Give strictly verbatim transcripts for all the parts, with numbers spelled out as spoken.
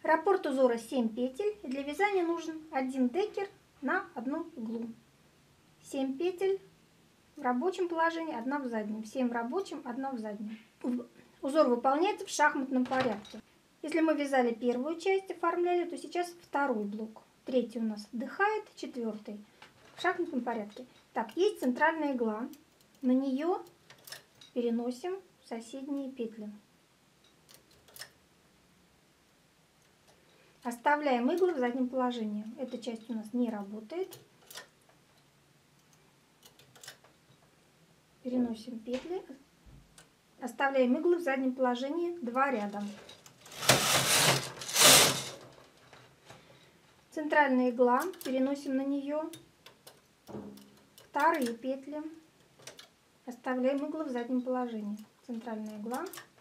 Раппорт узора семь петель, и для вязания нужен один декер на одну иглу. семь петель в рабочем положении, одна в заднем. семь в рабочем, одна в заднем. Узор выполняется в шахматном порядке. Если мы вязали первую часть, оформляли, то сейчас второй блок. Третий у нас вдыхает, четвертый в шахматном порядке. Так, есть центральная игла. На нее переносим соседние петли. Оставляем иглы в заднем положении. Эта часть у нас не работает. Переносим петли. Оставляем иглы в заднем положении два ряда. Центральная игла. Переносим на нее вторые петли. Оставляем иглы в заднем положении. Центральная игла.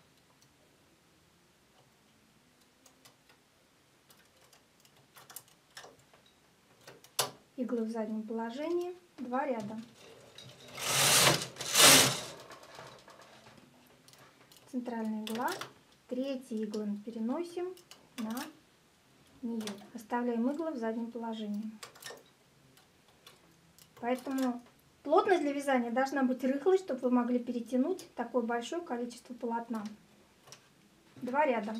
Иглы в заднем положении, два ряда. Центральная игла, третьи иглы переносим на нее. Оставляем иглы в заднем положении. Поэтому плотность для вязания должна быть рыхлой, чтобы вы могли перетянуть такое большое количество полотна. Два ряда.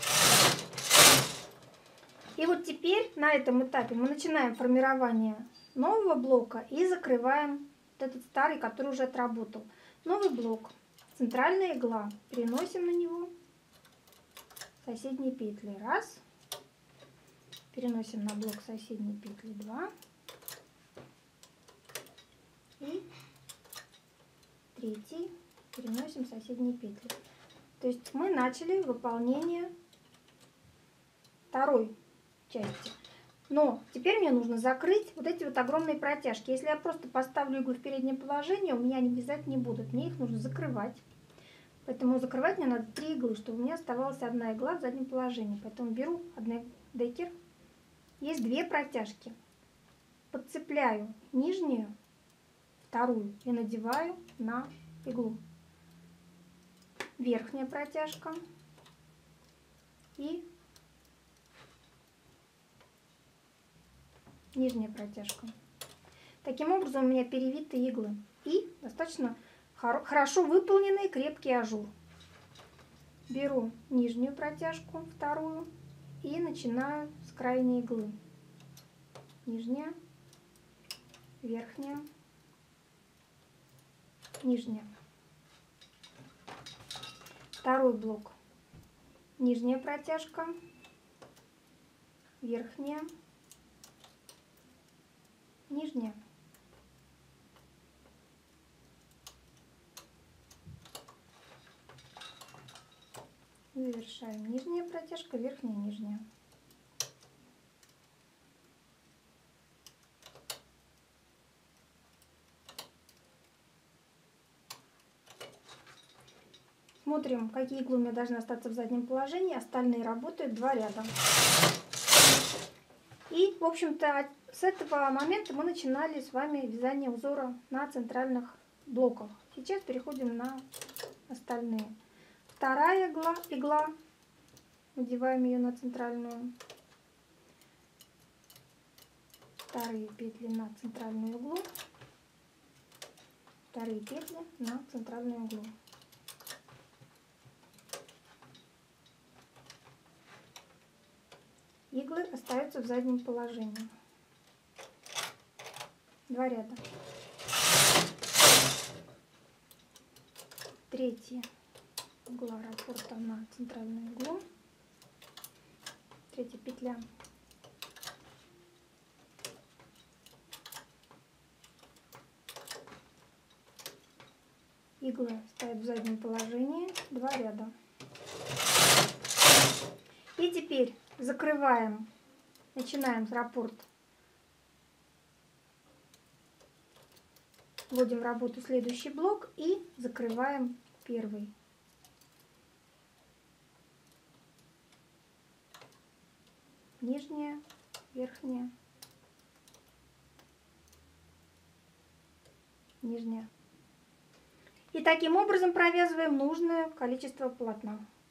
И вот теперь на этом этапе мы начинаем формирование нового блока и закрываем вот этот старый, который уже отработал. Новый блок. Центральная игла. Переносим на него соседние петли. Раз. Переносим на блок соседние петли. Два. И третий. Переносим соседние петли. То есть мы начали выполнение второй части. Но теперь мне нужно закрыть вот эти вот огромные протяжки. Если я просто поставлю иглы в переднее положение, у меня они вязать не будут. Мне их нужно закрывать. Поэтому закрывать мне надо три иглы, чтобы у меня оставалась одна игла в заднем положении. Поэтому беру один декер. Есть две протяжки. Подцепляю нижнюю, вторую и надеваю на иглу. Верхняя протяжка и нижняя протяжка. Таким образом у меня перевитые иглы и достаточно хорошо выполненный крепкий ажур. Беру нижнюю протяжку, вторую, и начинаю с крайней иглы. Нижняя, верхняя, нижняя. Второй блок. Нижняя протяжка, верхняя, нижняя. Завершаем. Нижняя протяжка, верхняя, нижняя. Смотрим, какие иглы у меня должны остаться в заднем положении. Остальные работают два ряда. И, в общем-то, с этого момента мы начинали с вами вязание узора на центральных блоках. Сейчас переходим на остальные. Вторая игла, игла, надеваем ее на центральную. Вторые петли на центральную иглу. Вторые петли на центральную иглу. Иглы остаются в заднем положении. Два ряда. Третья игла раппорта на центральную иглу. Третья петля. Иглы стоят в заднем положении. Два ряда. И теперь закрываем, начинаем с раппорт. Вводим в работу следующий блок и закрываем первый. Нижняя, верхняя, нижняя. И таким образом провязываем нужное количество полотна.